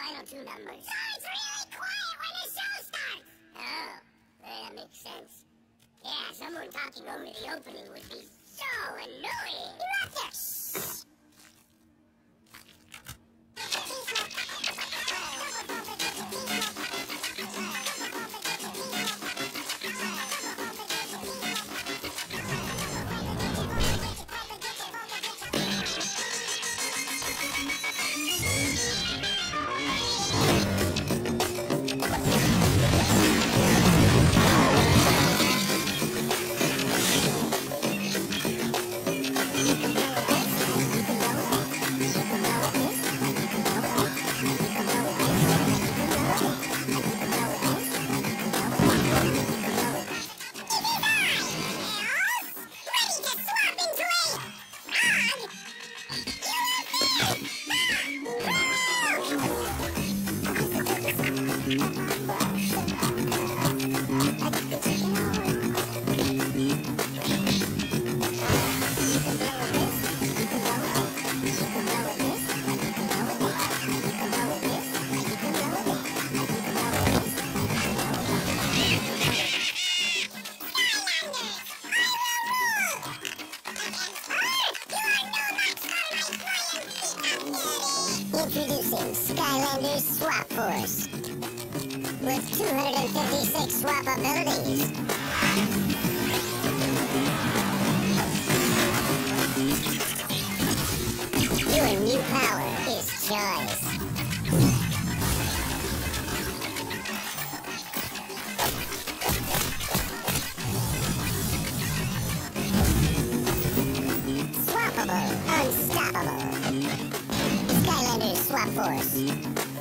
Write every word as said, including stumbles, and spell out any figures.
final two numbers. So it's really quiet when the show starts. Oh, that makes sense. Yeah, someone talking over the opening would be so annoying. You're out there. Shh. Introducing Skylanders Swap Force with two hundred fifty-six swap abilities. Your new power is choice. Swappable, unstoppable. Skylanders Swap Force.